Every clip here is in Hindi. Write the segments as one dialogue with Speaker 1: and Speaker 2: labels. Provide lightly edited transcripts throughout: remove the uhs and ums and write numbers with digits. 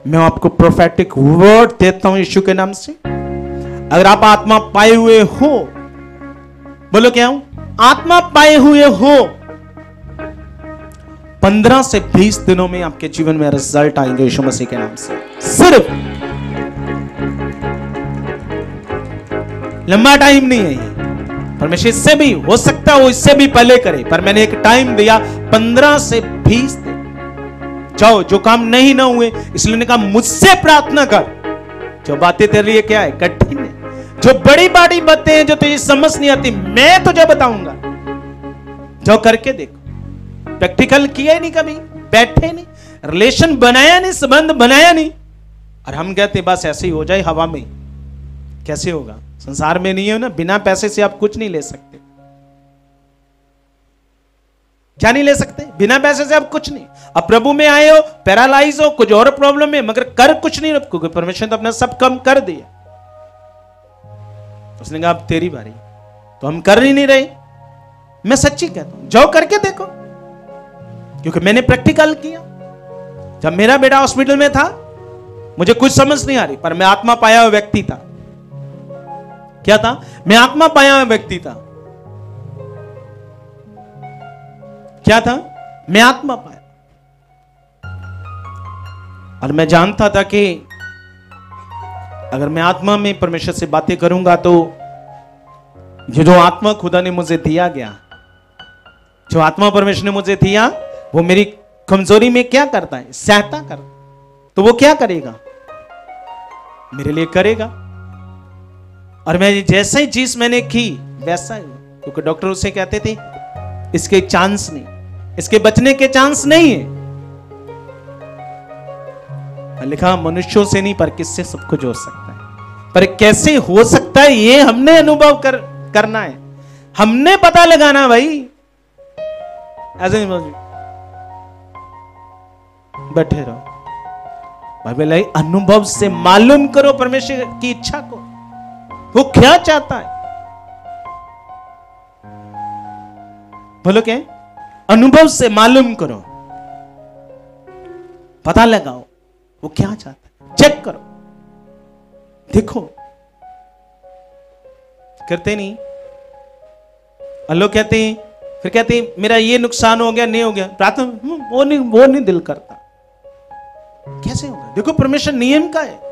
Speaker 1: मैं आपको प्रोफेटिक वर्ड देता हूं यीशु के नाम से। अगर आप आत्मा पाए हुए हो, बोलो क्या हूं? आत्मा पाए हुए हो, 15 से 20 दिनों में आपके जीवन में रिजल्ट आएंगे यीशु मसीह के नाम से। सिर्फ लंबा टाइम नहीं है ये, परमेश्वर इससे भी हो सकता है वो इससे भी पहले करे, पर मैंने एक टाइम दिया 15 से 20 दिन। जाओ, जो काम नहीं ना हुए इसलिए ने कहा मुझसे प्रार्थना कर। जो बातें तेरे लिए क्या है, कठिन है, जो बड़ी बड़ी बातें हैं जो तुझे समझ नहीं आती, मैं तुझे बताऊंगा। जाओ करके देखो। प्रैक्टिकल किया ही नहीं, कभी बैठे नहीं, रिलेशन बनाया नहीं, संबंध बनाया नहीं, और हम कहते बस ऐसे ही हो जाए हवा में। कैसे होगा? संसार में नहीं है ना, बिना पैसे से आप कुछ नहीं ले सकते। क्या नहीं ले सकते? बिना पैसे से आप कुछ नहीं। अब प्रभु में आए हो, पैरालाइज हो, कुछ और प्रॉब्लम है, मगर कर कुछ नहीं, क्योंकि परमेश्वर ने अपना सब कम कर दिया। उसने कहा अब तेरी बारी, तो हम कर ही नहीं रहे। मैं सच्ची कहता हूं, जाओ करके देखो, क्योंकि मैंने प्रैक्टिकल किया। जब मेरा बेटा हॉस्पिटल में था, मुझे कुछ समझ नहीं आ रही, पर मैं आत्मा पाया हुआ व्यक्ति था। क्या था? मैं आत्मा पाया हुआ व्यक्ति था। क्या था? मैं आत्मा पाया, और मैं जानता था कि अगर मैं आत्मा में परमेश्वर से बातें करूंगा तो ये जो आत्मा खुदा ने मुझे दिया गया, जो आत्मा परमेश्वर ने मुझे दिया, वो मेरी कमजोरी में क्या करता है? सहायता कर। तो वो क्या करेगा? मेरे लिए करेगा। और मैं जैसे ही चीज मैंने की वैसा ही, क्योंकि डॉक्टर उसे कहते थे इसके चांस नहीं, इसके बचने के चांस नहीं है। लिखा मनुष्यों से नहीं पर किससे सब कुछ हो सकता है। पर कैसे हो सकता है ये हमने अनुभव करना है, हमने पता लगाना भाई। ऐसे नहीं बैठे रहो, बाइबल अनुभव से मालूम करो परमेश्वर की इच्छा को, वो क्या चाहता है। बोलो क्या? अनुभव से मालूम करो, पता लगाओ वो क्या चाहता है, चेक करो, देखो। करते नहीं। और लोग कहते हैं, फिर कहते हैं मेरा ये नुकसान हो गया, नहीं हो गया, प्रार्थना वो नहीं दिल करता। कैसे होगा? देखो परमेश्वर नियम का है।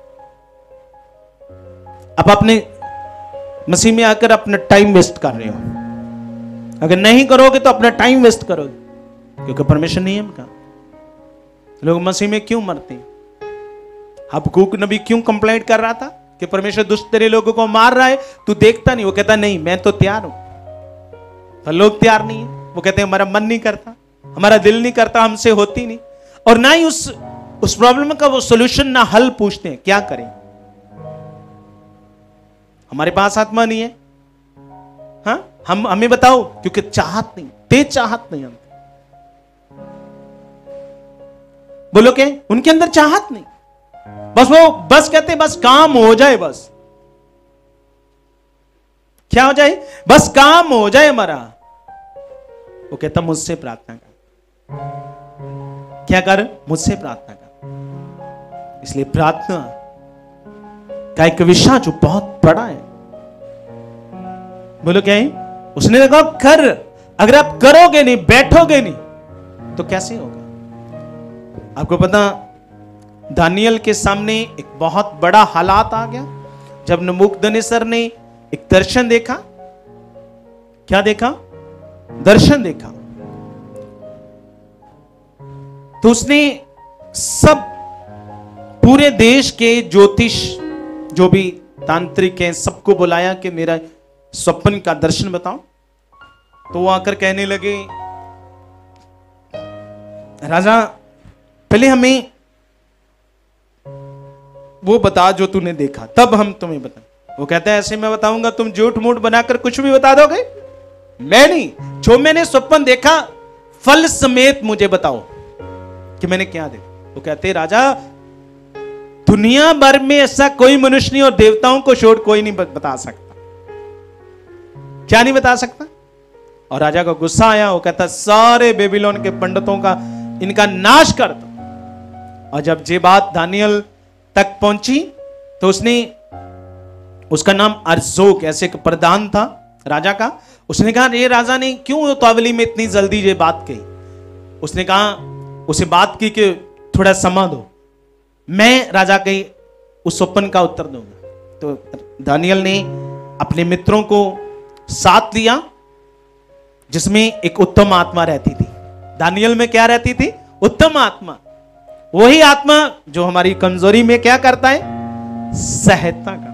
Speaker 1: आप अपने मसीह में आकर अपना टाइम वेस्ट कर रहे हो। अगर नहीं करोगे तो अपना टाइम वेस्ट करोगे, क्योंकि परमेश्वर नियम का। लोग मसीह में क्यों मरते हैं? हबक्कूक नबी क्यों कंप्लेंट कर रहा था कि परमेश्वर दुष्ट तेरे लोगों को मार रहा है, तू देखता नहीं? वो कहता नहीं मैं तो तैयार हूं, पर लोग तैयार नहीं है। वो कहते हैं हमारा मन नहीं करता, हमारा दिल नहीं करता, हमसे होती नहीं। और ना ही उस प्रॉब्लम का वो सॉल्यूशन ना हल पूछते हैं, क्या करें? हमारे पास आत्मा नहीं है। हाँ, हमें बताओ, क्योंकि चाहत नहीं, तेज चाहत नहीं। हम बोलो क्या? उनके अंदर चाहत नहीं, बस कहते बस काम हो जाए, बस क्या हो जाए? बस काम हो जाए हमारा। वो कहता मुझसे प्रार्थना कर। क्या कर? मुझसे प्रार्थना कर। इसलिए प्रार्थना का एक विषय जो बहुत बड़ा है। बोलो क्या है? उसने कहा कर। अगर आप करोगे नहीं, बैठोगे नहीं, तो कैसे होगा? आपको पता, दानियल के सामने एक बहुत बड़ा हालात आ गया जब नबूकदनेस्सर ने एक दर्शन देखा। क्या देखा? दर्शन देखा। तो उसने सब पूरे देश के ज्योतिष जो भी तांत्रिक हैं सबको बुलाया कि मेरा स्वप्न का दर्शन बताओ। तो वो आकर कहने लगे, राजा पहले हमें वो बता जो तूने देखा, तब हम तुम्हें बता। वो कहता है ऐसे मैं बताऊंगा, तुम झूठ मूठ बनाकर कुछ भी बता दोगे? मैं नहीं, जो मैंने स्वप्न देखा फल समेत मुझे बताओ कि मैंने क्या देखा। वो कहते राजा दुनिया भर में ऐसा कोई मनुष्य नहीं और देवताओं को छोड़ कोई नहीं बता सकता। क्या नहीं बता सकता? और राजा को गुस्सा आया। वो कहता सारे बेबीलोन के पंडितों का इनका नाश कर दो। और जब ये बात दानियल तक पहुंची तो उसका नाम अर्जोक, ऐसे एक प्रधान था राजा का। उसने कहा ये राजा ने क्यों उतावली में इतनी जल्दी ये बात कही। उसने कहा, उसे बात की कि थोड़ा समय दो, मैं राजा के उस स्वप्न का उत्तर दूंगा। तो दानियल ने अपने मित्रों को साथ लिया, जिसमें एक उत्तम आत्मा रहती थी। दानियल में क्या रहती थी? उत्तम आत्मा। वही आत्मा जो हमारी कमजोरी में क्या करता है? सहायता करता है।